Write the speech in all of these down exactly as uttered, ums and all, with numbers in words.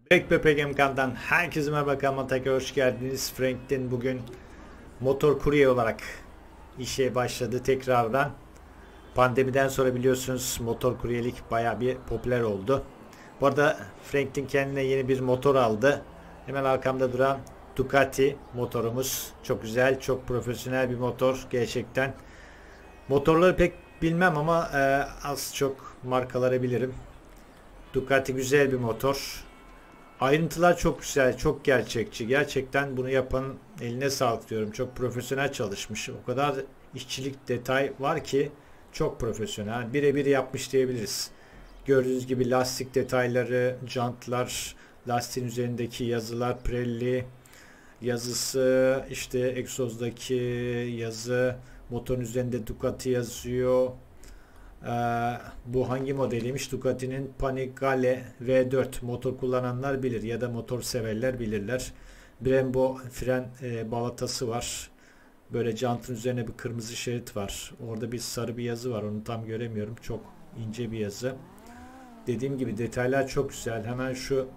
Backpack.com'dan herkese merhaba, kanalıma tekrar hoş geldiniz. Franklin bugün motor kurye olarak işe başladı tekrardan. Pandemiden sonra biliyorsunuz motor kuryelik bayağı bir popüler oldu. Bu arada Franklin kendine yeni bir motor aldı. Hemen arkamda duran Ducati motorumuz. Çok güzel, çok profesyonel bir motor gerçekten. Motorları pek bilmem ama e, az çok markaları bilirim. Ducati güzel bir motor. Ayrıntılar çok güzel, çok gerçekçi. Gerçekten bunu yapan eline sağlık diyorum. Çok profesyonel çalışmış. O kadar işçilik, detay var ki çok profesyonel. Birebir yapmış diyebiliriz. Gördüğünüz gibi lastik detayları, jantlar, lastiğin üzerindeki yazılar, Pirelli yazısı, işte egzozdaki yazı, motorun üzerinde Ducati yazıyor. Ee, bu hangi modeliymiş? Ducati'nin Panigale V dört, motor kullananlar bilir ya da motor severler bilirler. Brembo fren e, balatası var. Böyle jantın üzerine bir kırmızı şerit var. Orada bir sarı bir yazı var. Onu tam göremiyorum. Çok ince bir yazı. Dediğim gibi detaylar çok güzel. Hemen şu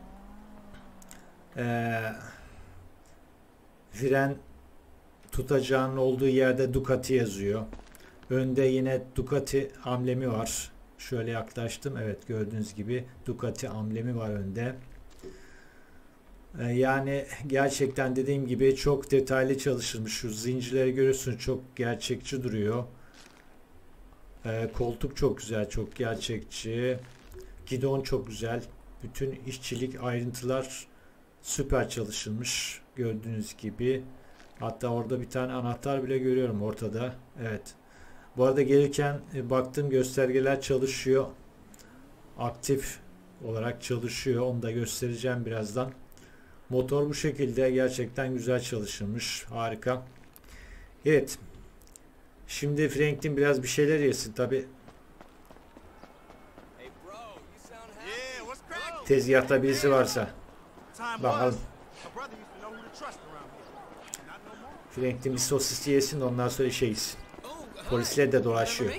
e, fren tutacağının olduğu yerde Ducati yazıyor. Önde yine Ducati amblemi var. Şöyle yaklaştım. Evet, gördüğünüz gibi Ducati amblemi var önde. Ee, yani gerçekten dediğim gibi çok detaylı çalışılmış. Şu zincirleri görüyorsunuz, çok gerçekçi duruyor. Ee, koltuk çok güzel, çok gerçekçi. Gidon çok güzel. Bütün işçilik, ayrıntılar süper çalışılmış. Gördüğünüz gibi. Hatta orada bir tane anahtar bile görüyorum ortada. Evet. Bu arada gelirken e, baktım, göstergeler çalışıyor. Aktif olarak çalışıyor. Onu da göstereceğim birazdan. Motor bu şekilde, gerçekten güzel çalışılmış. Harika. Evet. Şimdi Franklin biraz bir şeyler yesin tabi. Tezgahta birisi varsa. Bakalım. Franklin bir sosis yesin, ondan sonra işe gitsin. Polisler de dolaşıyor.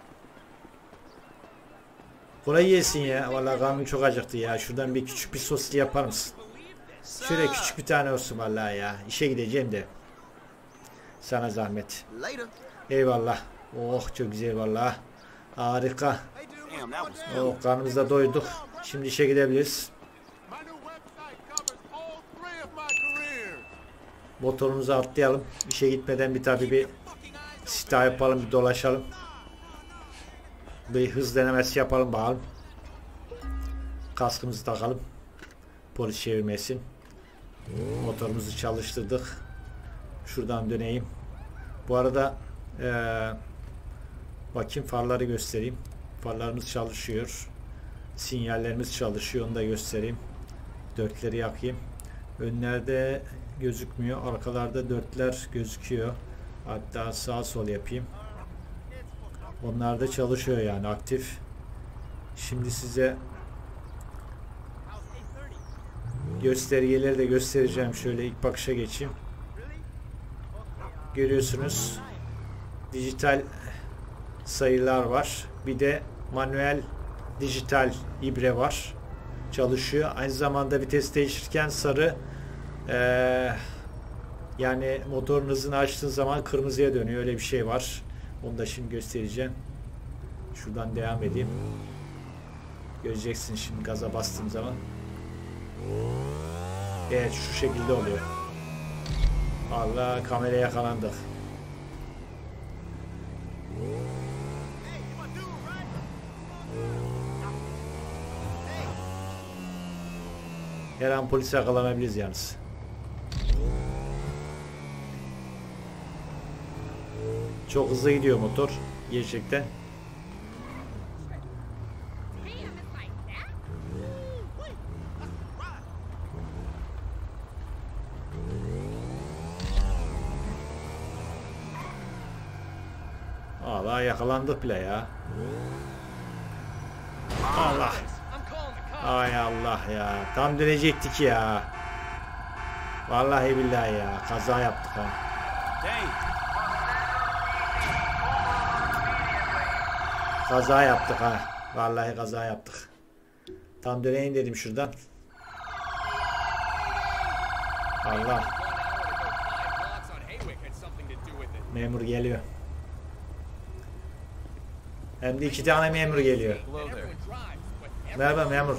Kolay yesin ya. Vallahi karnım çok acıktı ya. Şuradan bir küçük bir sosis yapar mısın? Şöyle küçük bir tane olsun vallahi ya. İşe gideceğim de. Sana zahmet. Eyvallah. Oh, çok güzel vallahi. Harika. Oh, karnımızda doyduk. Şimdi işe gidebiliriz. Motorumuzu atlayalım. İşe gitmeden bir tabi bir sita yapalım, bir dolaşalım. Bir hız denemesi yapalım bakalım. Kaskımızı takalım. Polis çevirmesin. Motorumuzu çalıştırdık. Şuradan döneyim. Bu arada ee, bakayım, farları göstereyim. Farlarımız çalışıyor. Sinyallerimiz çalışıyor. Onu da göstereyim. Dörtleri yakayım. Önlerde gözükmüyor. Arkalarda dörtler gözüküyor. Hatta sağ sol yapayım. Onlar da çalışıyor yani, aktif. Şimdi size göstergeleri de göstereceğim. Şöyle ilk bakışa geçeyim. Görüyorsunuz. Dijital sayılar var. Bir de manuel dijital ibre var. Çalışıyor. Aynı zamanda vites değiştirirken sarı ee, yani motorun hızını açtığın zaman kırmızıya dönüyor. Öyle bir şey var. Onu da şimdi göstereceğim. Şuradan devam edeyim. Göreceksin şimdi gaza bastığım zaman. Evet, şu şekilde oluyor. Allah, kameraya yakalandık. Her an polise yakalanabiliriz yalnız. Çok hızlı gidiyor motor. Gerçekten. Allah, yakalandık bile ya. Allah. Ay Allah ya. Tam dönecektik ya. Vallahi billahi ya. Kaza yaptık ha. Kaza yaptık ha. Vallahi kaza yaptık. Tam döneyim dedim şuradan. Allah. Memur geliyor. Hem de iki tane memur geliyor. Merhaba memur.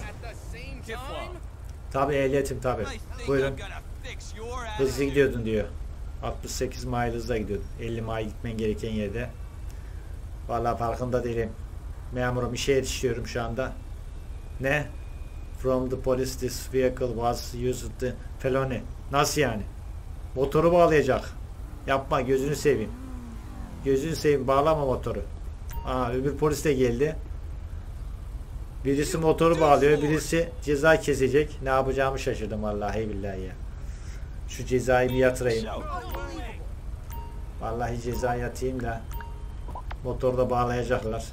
Tabi ehliyetim tabi. Buyurun. Hızlı gidiyordun diyor. altmış sekiz mile hızla gidiyordun. elli mile gitmen gereken yerde. Vallahi farkında değilim. Memurum işe yetişiyorum şu anda. Ne? From the police this vehicle was used the felony. Nasıl yani? Motoru bağlayacak. Yapma gözünü seveyim. Gözünü seveyim bağlama motoru. Aa öbür polis de geldi. Birisi motoru bağlıyor, birisi ceza kesecek. Ne yapacağımı şaşırdım vallahi billahi ya. Şu cezayı bir yatırayım. Vallahi ceza yatayım da motorda bağlayacaklar.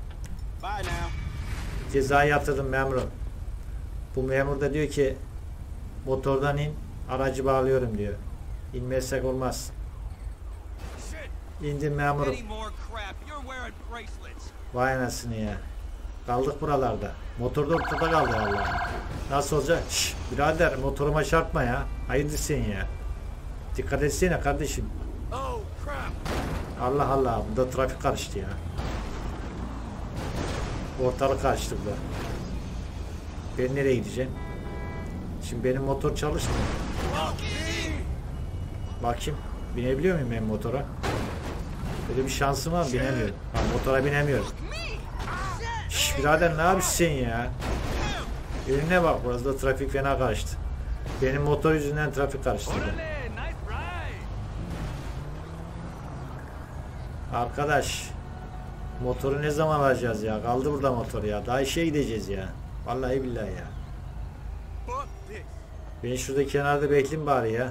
Cezayı yatırdım memurum. Bu memur da diyor ki motordan in, aracı bağlıyorum diyor. İnmezsek olmaz. İndim memurum. Vay anasını ya. Kaldık buralarda. Motor da ortada kaldı vallahi. Nasıl olacak? Şşş birader motoruma çarpma ya. Hayırdır sen ya. Dikkat etsene kardeşim. Allah Allah. Burada trafik karıştı ya. Ortalık karıştı burada. Ben nereye gideceğim? Şimdi benim motor çalışmıyor. Bakayım. Binebiliyor muyum ben motora? Böyle bir şansım var mı? Binemiyorum. Ha, motora binemiyorum. Şşş birader ne yapıyorsun sen ya? Önüne bak, burası da trafik fena karıştı. Benim motor yüzünden trafik karıştı. Arkadaş motoru ne zaman alacağız ya? Kaldı burada motor ya. Daha işe gideceğiz ya. Vallahi billahi ya. Ben şurada kenarda bekleyeyim bari ya.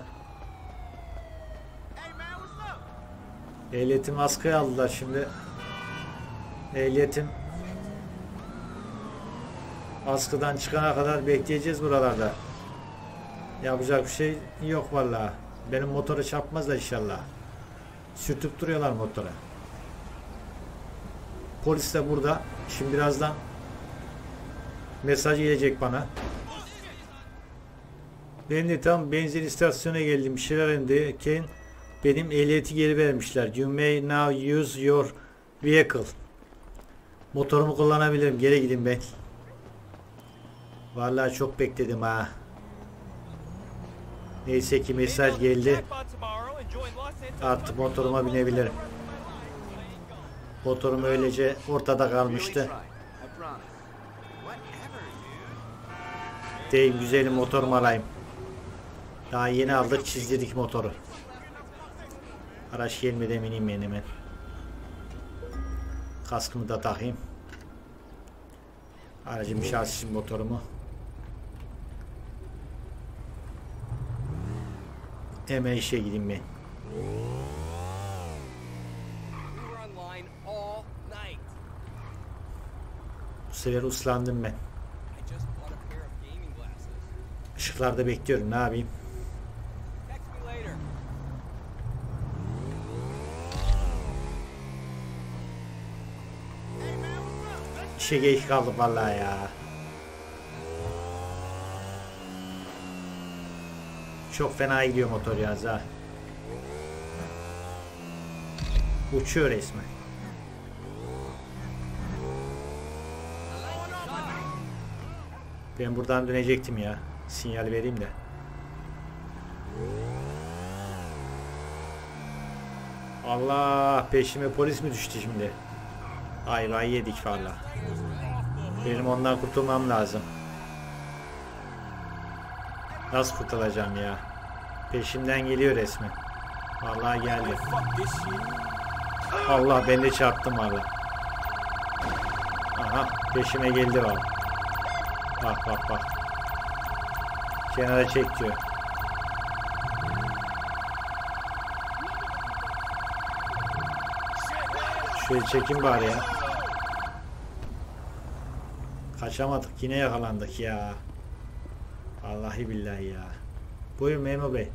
Ehliyetim askıya aldılar şimdi. Ehliyetim askıdan çıkana kadar bekleyeceğiz buralarda. Yapacak bir şey yok vallahi. Benim motora çarpmazlar inşallah. Sürtüp duruyorlar motora. Polis de burada. Şimdi birazdan mesaj gelecek bana. Ben de tam benzin istasyonuna geldim. Bir şeyler indiyken benim ehliyeti geri vermişler. You may now use your vehicle. Motorumu kullanabilirim. Geri gidin ben. Vallahi çok bekledim ha. Neyse ki mesaj geldi. Artık motoruma binebilirim. Motorum öylece ortada kalmıştı. Deyim güzelim motorumu alayım. Daha yeni aldık, çizdirdik motoru. Araç gelmeden ineyim ben hemen. Kaskımı da takayım. Aracım şahsi motorumu. Hemen işe gideyim ben. Bu sefer uslandım ben. Işıklarda bekliyorum, ne yapayım? İşe geç kaldık vallahi ya. Çok fena gidiyor motor yalnız ha. Uçuyor resmen. Ben buradan dönecektim ya. Sinyal vereyim de. Allah, peşime polis mi düştü şimdi? Ayvayı yedik valla. Benim ondan kurtulmam lazım. Nasıl kurtulacağım ya? Peşimden geliyor resmen. Vallahi geldi. Allah, ben de çarptım valla. Aha, peşime geldi valla. Bak bak bak. Kenara çek diyor. Şöyle çekin bari ya. Kaçamadık, yine yakalandık ya. Vallahi billahi ya. Buyurun memur bey.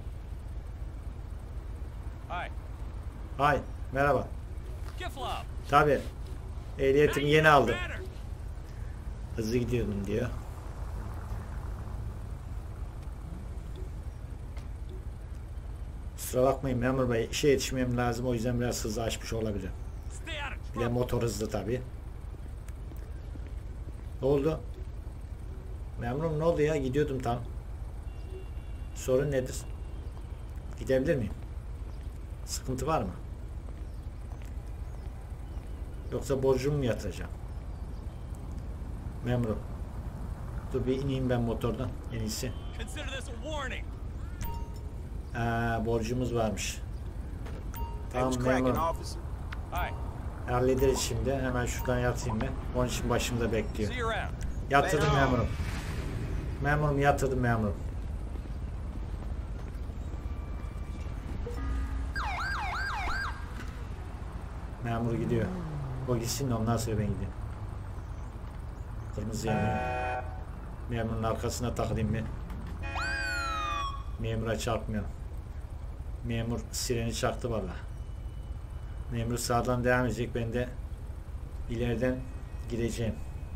Hay, merhaba. Tabi. Ehliyetimi yeni aldım. Hızlı gidiyordum diyor. Kusura bakmayın memur bey, işe yetişmem lazım, o yüzden biraz hızlı açmış olabilir. Bir de motor hızlı tabi. Ne oldu? Memurum ne oldu ya? Gidiyordum tam. Sorun nedir? Gidebilir miyim? Sıkıntı var mı? Yoksa borcumu mu yatıracağım? Memurum. Dur bir ineyim ben motordan en iyisi. Aa, borcumuz varmış. Tamam memurum. Hallederiz şimdi. Hemen şuradan yatayım ben. Onun için başımda bekliyor. Yatırdım memurum. Memurum yatırdım memurum. Memur gidiyor. O gitsin de ondan sonra ben gideyim. Kırmızı yanıyor. Memurun arkasına takılayım ben. Memura çarpmıyor. Memur sireni çaktı valla. Memur sağdan devam edecek. Ben de ileriden gideceğim.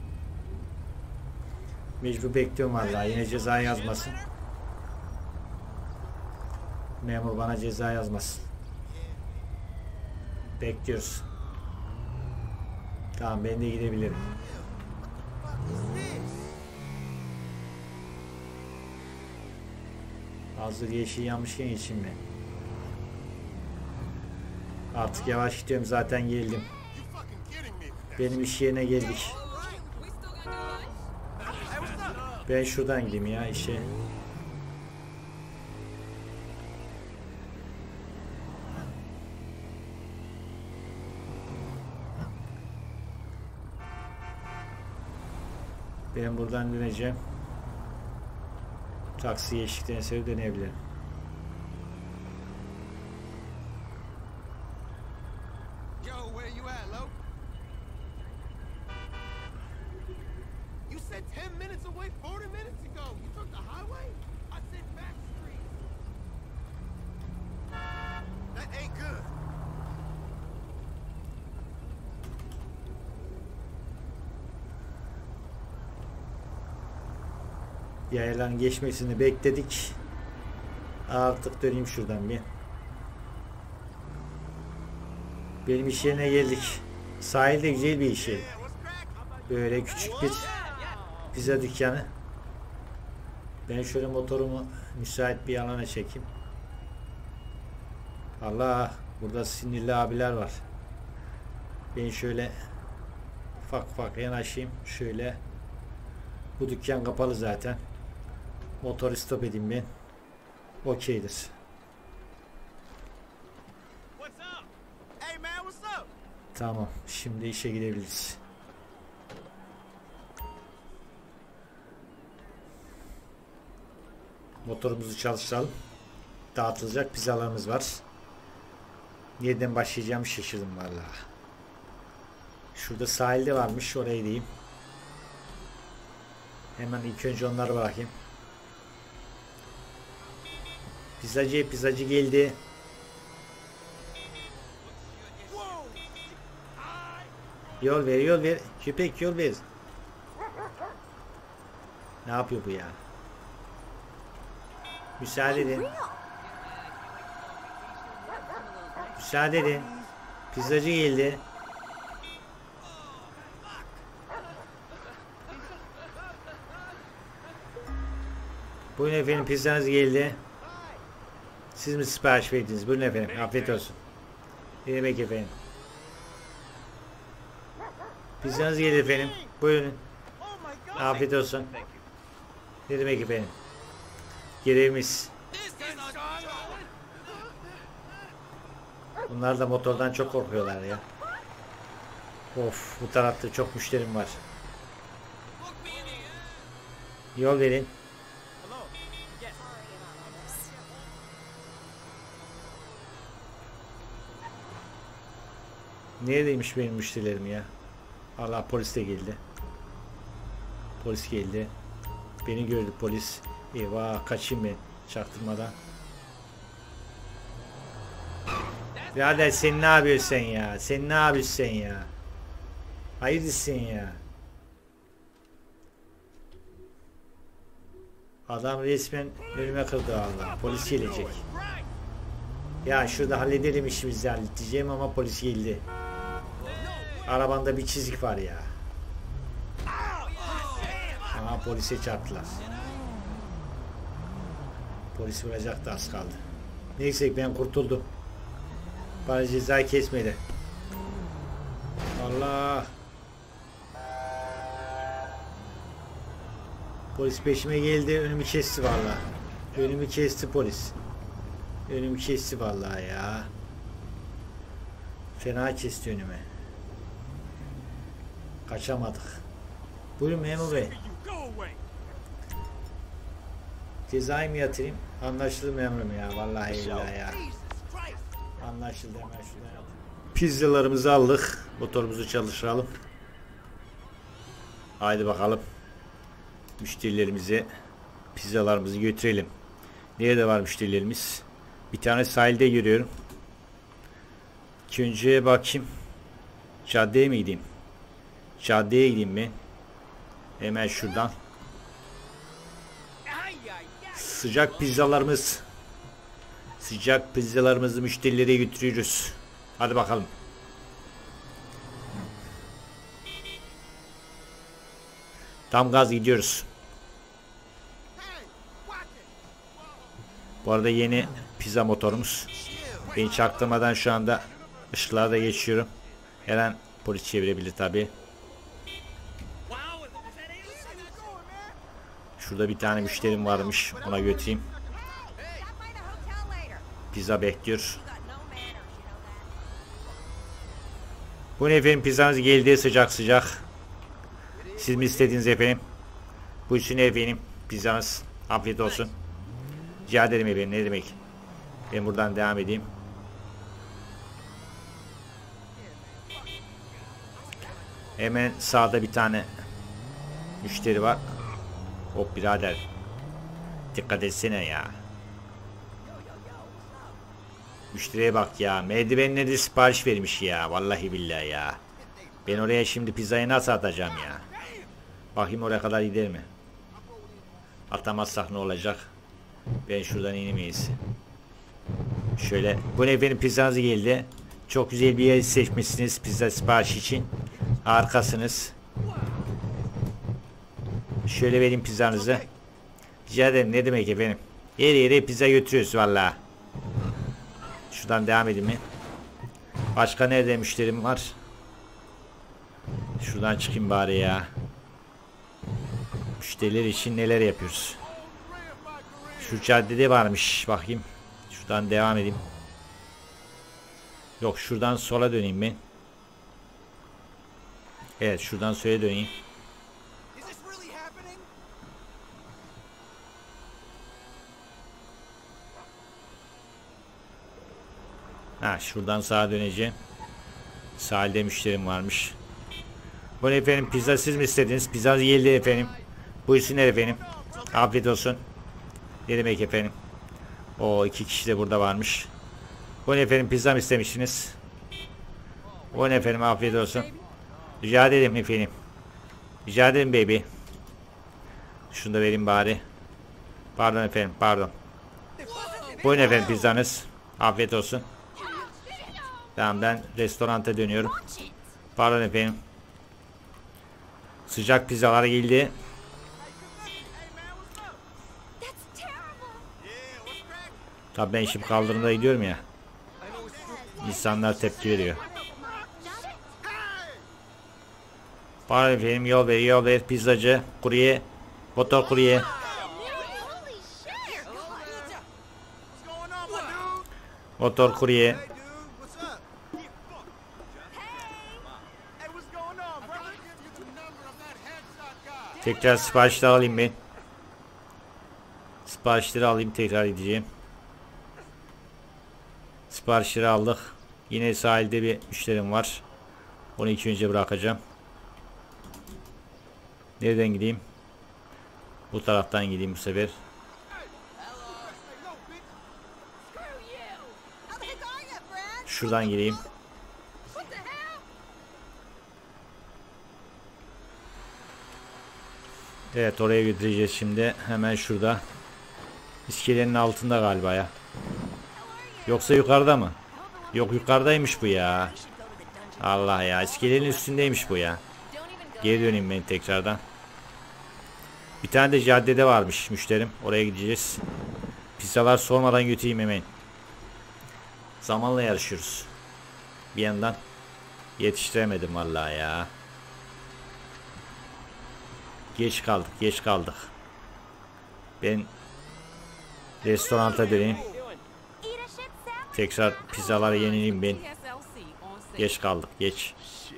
Mecbur bekliyorum valla. Yine ceza yazmasın. Memur bana ceza yazmasın. Bekliyoruz. Tamam ben de gidebilirim. Hazır yeşil yanmışken geçeyim ben. Artık yavaş gidiyorum, zaten geldim. Benim iş yerine geldik. Ben şuradan gideyim ya işe. Ben buradan döneceğim. Taksi geçtikten sonra dönebilirim. Yayaların geçmesini bekledik. Artık döneyim şuradan bir. Benim iş yerine geldik. Sahilde güzel bir iş yeri. Böyle küçük bir pizza dükkanı. Ben şöyle motorumu müsait bir alana çekeyim. Allah, burada sinirli abiler var. Ben şöyle ufak ufak yanaşayım. Şöyle, bu dükkan kapalı zaten. Motoru stop edeyim ben. Okeydir. Tamam. Şimdi işe gidebiliriz. Motorumuzu çalıştıralım. Dağıtılacak pizzalarımız var. Nereden başlayacağımı şaşırdım vallahi. Şurada sahilde varmış. Oraya gideyim. Hemen ilk önce onları bırakayım. Pizzacı, pizzacı geldi. Yol ver, yol ver. Köpek yol ver. Ne yapıyor bu ya? Müsaade edin. Müsaade edin. Pizzacı geldi. Buyurun efendim, pizzanız geldi. Siz mi sipariş verdiniz? Buyurun efendim. Afiyet olsun. Ne demek efendim? Pizzanız geldi efendim. Buyurun. Afiyet olsun. Ne demek efendim? Görevimiz. Bunlar da motordan çok korkuyorlar ya. Of, bu tarafta çok müşterim var. Yol verin. Neredeymiş benim müşterilerim ya? Allah, polis de geldi. Polis geldi. Beni gördü polis. Eyvah, kaçayım ben çaktırmadan. Birader sen ne yapıyorsun sen ya? Sen ne yapıyorsun sen ya? Hayırdır sen ya? Adam resmen önüme kırdı Allah. Polis gelecek. Ya şurada halledelim işimizi halledeceğim ama polis geldi. Arabanda bir çizik var ya. Aha polise çarptılar. Polis vuracaktı, az kaldı. Neyse ben kurtuldum. Bana cezayı kesmedi. Allah. Polis peşime geldi, önümü kesti vallahi. Önümü kesti polis. Önümü kesti vallahi ya. Fena kesti önümü. Kaçamadık. Buyurun memur bey. Cezayı mı yatırayım? Anlaşıldı memurum ya. Vallahi billahi ya. Anlaşıldı, hemen şuradan yatırayım. Pizzalarımızı aldık. Motorumuzu çalıştıralım. Haydi bakalım. Müşterilerimize pizzalarımızı götürelim. Nerede var müşterilerimiz? Bir tane sahilde görüyorum. İlk önce bakayım. Caddeye mi gideyim? Caddeye gideyim mi? Hemen şuradan. Sıcak pizzalarımız. Sıcak pizzalarımızı müşterilere götürüyoruz. Hadi bakalım. Tam gaz gidiyoruz. Bu arada yeni pizza motorumuz. Beni çaktırmadan şu anda ışıklarda geçiyorum. Her an polis çevirebilir tabi. Şurada bir tane müşterim varmış. Ona götüreyim. Pizza bekliyor. Bu ne efendim, pizzanız geldi sıcak sıcak. Siz mi istediniz efendim? Bu için efendim pizzanız. Afiyet olsun. Rica ederim efendim, ne demek. Ben buradan devam edeyim. Hemen sağda bir tane müşteri var. Hop birader. Dikkat etsene ya. Müşteriye bak ya. Merdivenleri sipariş vermiş ya. Vallahi billahi ya. Ben oraya şimdi pizzayı nasıl atacağım ya? Bakayım oraya kadar gider mi? Atamazsak ne olacak? Ben şuradan ineyim iyisi. Şöyle. Bu ne efendim, pizzanız geldi. Çok güzel bir yer seçmişsiniz pizza sipariş için. Harikasınız. Şöyle vereyim pizzanızı. Rica ederim, ne demek efendim. Her yere pizza götürüyoruz vallahi. Şuradan devam edeyim mi? Başka nerede müşterim var? Şuradan çıkayım bari ya. Müşteriler için neler yapıyoruz? Şu caddede varmış. Bakayım. Şuradan devam edeyim. Yok, şuradan sola döneyim ben. Evet, şuradan sola döneyim. Ha, şuradan sağa döneceğim. Sahilde müşterim varmış. Bu ne efendim, pizza siz mi istediniz? Pizza geldi efendim. Buyursunlar efendim. Afiyet olsun. Ne demek efendim? O iki kişi de burada varmış. Bu ne efendim, pizza mı istemiştiniz? Bu ne efendim, afiyet olsun. Rica ederim efendim. Rica ederim baby. Şunu da vereyim bari. Pardon efendim, pardon. Buyurun efendim pizzanız. Afiyet olsun. Tamam, ben restoranta dönüyorum. Pardon efendim. Sıcak pizzalar geldi. Tabii ben şimdi kaldırımda gidiyorum ya. İnsanlar tepki veriyor. Pardon efendim, yol ver yol ver, pizzacı, kurye, motor kurye. Motor kurye. Tekrar siparişleri alayım ben. Siparişleri alayım, tekrar edeceğim. Siparişleri aldık. Yine sahilde bir müşterim var. Onu ilk önce bırakacağım. Nereden gideyim? Bu taraftan gideyim bu sefer. Şuradan gireyim. Evet, oraya götüreceğiz şimdi. Hemen şurada. İskelenin altında galiba ya. Yoksa yukarıda mı? Yok, yukarıdaymış bu ya. Allah ya, iskelenin üstündeymiş bu ya. Geri döneyim ben tekrardan. Bir tane de caddede varmış müşterim. Oraya gideceğiz. Pizzalar sormadan götüreyim hemen. Zamanla yarışıyoruz. Bir yandan yetiştiremedim vallahi ya. Geç kaldık, geç kaldık. Ben restoranta döneyim. Tekrar pizzaları yenileyim ben. Geç kaldık, geç.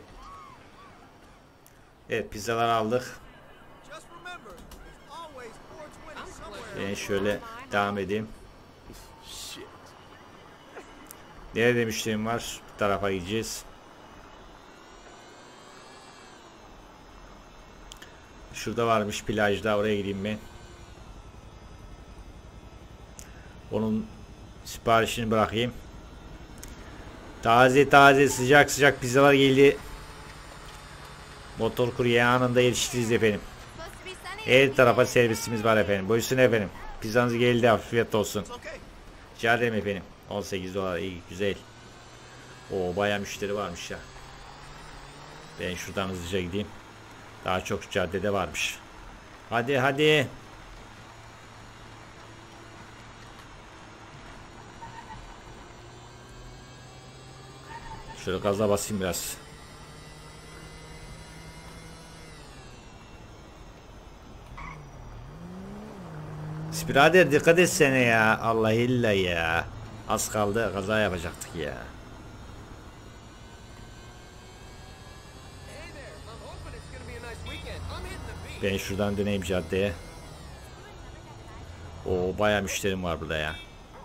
Evet, pizzaları aldık. Ben şöyle devam edeyim. Nerede müşterim var? Bu tarafa gideceğiz. Şurada varmış plajda, oraya gideyim ben. Onun siparişini bırakayım. Taze taze sıcak sıcak pizzalar geldi. Motor kurye anında yetiştiririz efendim. Her tarafa servisimiz var efendim. Buyursun efendim. Pizzanız geldi, afiyet olsun. Rica ederim efendim. on sekiz dolar, iyi, güzel. O bayağı müşteri varmış ya. Ben şuradan hızlıca gideyim. Daha çok caddede varmış. Hadi hadi. Şöyle gaza basayım biraz. Birader dikkat etsene ya. Allah illa ya. Az kaldı, kaza yapacaktık ya. Ben şuradan döneyim caddeye. O bayağı müşterim var burada ya.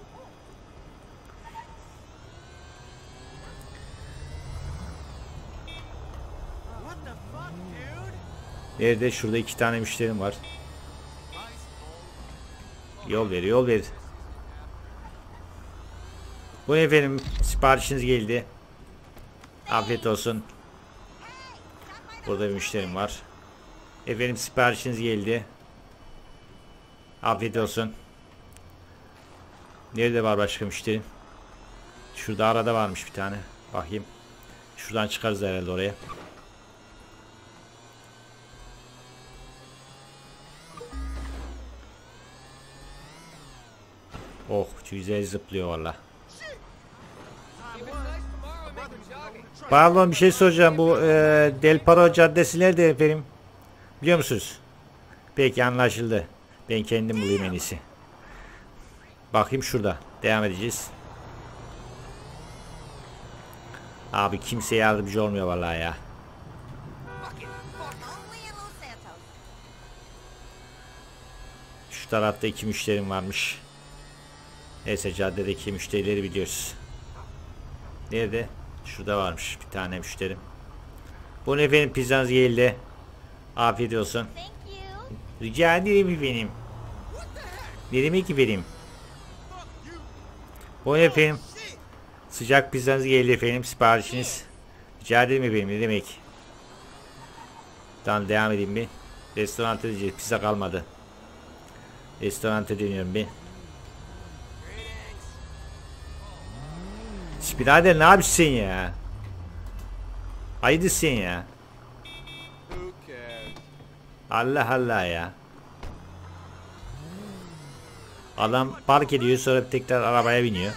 Nerede? Şurada iki tane müşterim var. Yol ver, yol ver. Bu efendim, siparişiniz geldi. Afiyet olsun. Burada bir müşterim var. Efendim, siparişiniz geldi. Afiyet olsun. Nerede var başka müşterim? Şurada arada varmış bir tane. Bakayım. Şuradan çıkarız herhalde oraya. Oh, güzel zıplıyor valla. Pardon, bir şey soracağım. Bu e, Del Paro Caddesi nerede efendim? Biliyor musunuz? Peki, anlaşıldı. Ben kendim bulayım en iyisi. Bakayım şurada. Devam edeceğiz. Abi kimse yardımcı olmuyor vallahi ya. Şu tarafta iki müşterim varmış. Neyse, caddedeki müşterileri biliyoruz. Nerede? Şurada varmış bir tane müşterim. Bu ne efendim, pizzanız geldi. Afiyet olsun. Rica ederim efendim. Ne demek ki benim? Bu ne efendim? Sıcak pizzanız geldi efendim, siparişiniz. Rica ederim efendim, ne demek? Tamam, devam edeyim bir. Restoranta diyeceğiz, pizza kalmadı. Restoranta dönüyorum bir. Birader ne yapıyorsun sen ya? Haydi sen ya. Allah Allah ya. Adam park ediyor, sonra tekrar arabaya biniyor.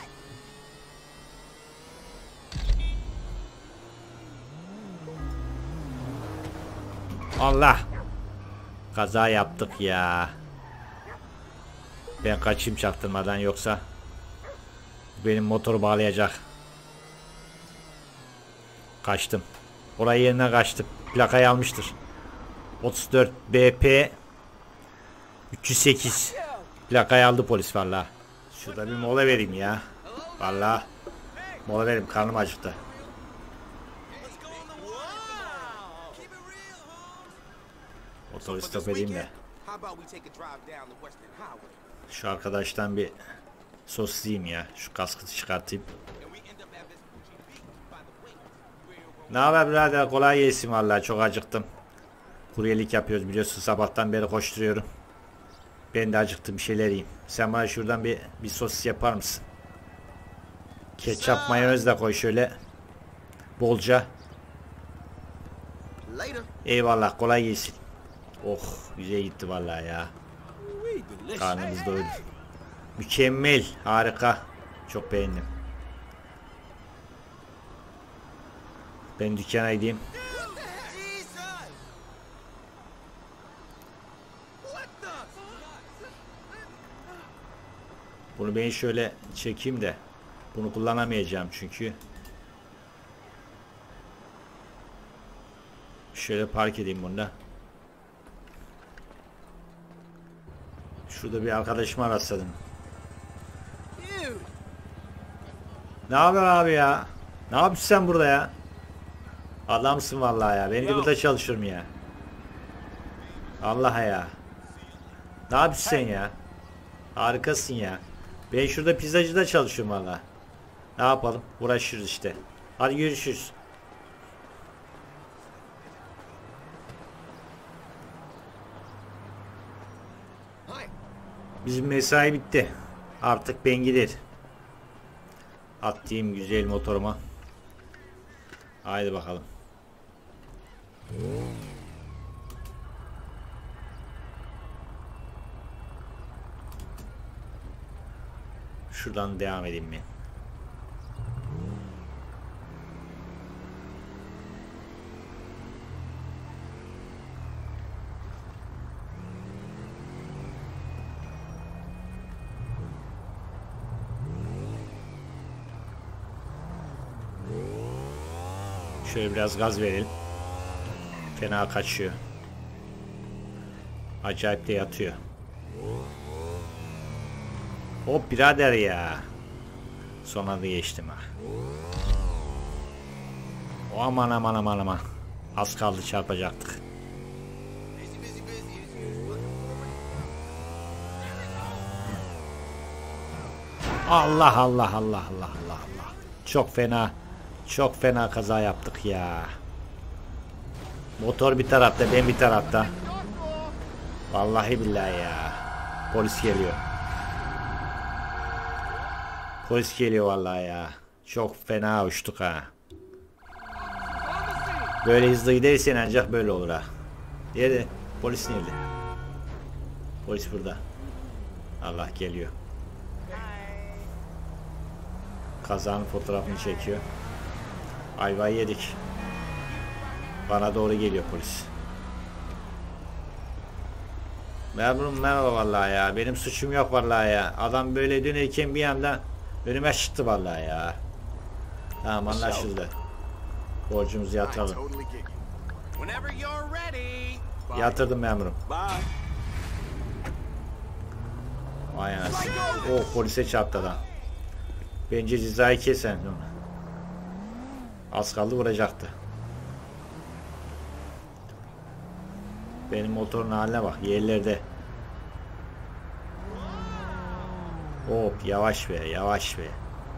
Allah. Kaza yaptık ya. Ben kaçayım çaktırmadan, yoksa benim motoru bağlayacak. Kaçtım. Orayı yerine kaçtım. Plakayı almıştır. otuz dört B P üç yüz sekiz. Plakayı aldı polis valla. Şurada bir mola vereyim ya. Valla. Mola vereyim, karnım acıktı. Motoru stop edeyim de. Şu arkadaştan bir sos yiyeyim ya. Şu kaskı çıkartayım. Ne haber birader, kolay gelsin vallahi, çok acıktım. Kuryelik yapıyoruz biliyorsun, sabahtan beri koşturuyorum. Ben de acıktım, bir şeyler yiyeyim. Sen bana şuradan bir bir sosis yapar mısın? Ketçap mayonez de koy şöyle. Bolca. Eyvallah, kolay gelsin. Oh, güzel gitti vallahi ya. Karnımız doydu. Mükemmel, harika. Çok beğendim. Ben dükkana gideyim. Bunu ben şöyle çekeyim de. Bunu kullanamayacağım çünkü. Şöyle park edeyim bunda. Şurada bir arkadaşımı rastladım. Ne yapıyorsun abi ya? Ne yapıyorsun sen burada ya? Adamsın vallahi ya. Ben de burada çalışıyorum ya. Allah ya. Ne yapıyorsun sen ya? Harikasın ya. Ben şurada pizzacıda çalışıyorum vallahi. Ne yapalım? Uğraşıyoruz işte. Hadi görüşürüz. Bizim mesai bitti. Artık ben gider. Attığım güzel motoruma. Haydi bakalım. Şuradan devam edeyim mi? Şöyle biraz gaz verelim. Fena kaçıyor. Acayip de yatıyor. Hop birader ya. Son anda geçtim ha. O aman aman aman aman. Az kaldı çarpacaktık. Allah Allah Allah Allah Allah Allah. Çok fena. Çok fena kaza yaptık ya. Motor bir tarafta, ben bir tarafta. Vallahi billahi ya. Polis geliyor. Polis geliyor vallahi ya. Çok fena uçtuk ha. Böyle hızlı gidersen ancak böyle olur ha. Nerede? Polis nerede? Polis burada. Allah geliyor. Kazanın fotoğrafını çekiyor. Ayvayı yedik. Bana doğru geliyor polis. Memurum merhaba vallahi ya. Benim suçum yok vallahi ya. Adam böyle dönerken bir anda önüme çıktı vallahi ya. Tamam anlaşıldı. Borcumuzu yatıralım. Yatırdım memurum. Vay anasını. Oh polise çarptı adam. Bence cezayı kesen. Az kaldı vuracaktı. Benim motorun haline bak yerlerde. Hop yavaş be yavaş be.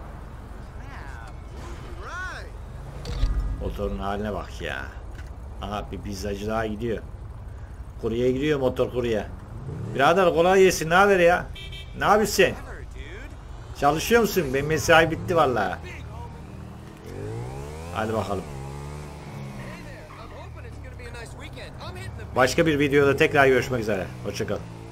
Motorun haline bak ya. Aha bir pizzacı daha gidiyor. Kuruya gidiyor motor kuruya. Birader kolay gelsin, ne haber ya? Ne yapıyorsun sen? Çalışıyor musun? Benim mesai bitti vallahi. Hadi bakalım. Başka bir videoda tekrar görüşmek üzere. Hoşça kal.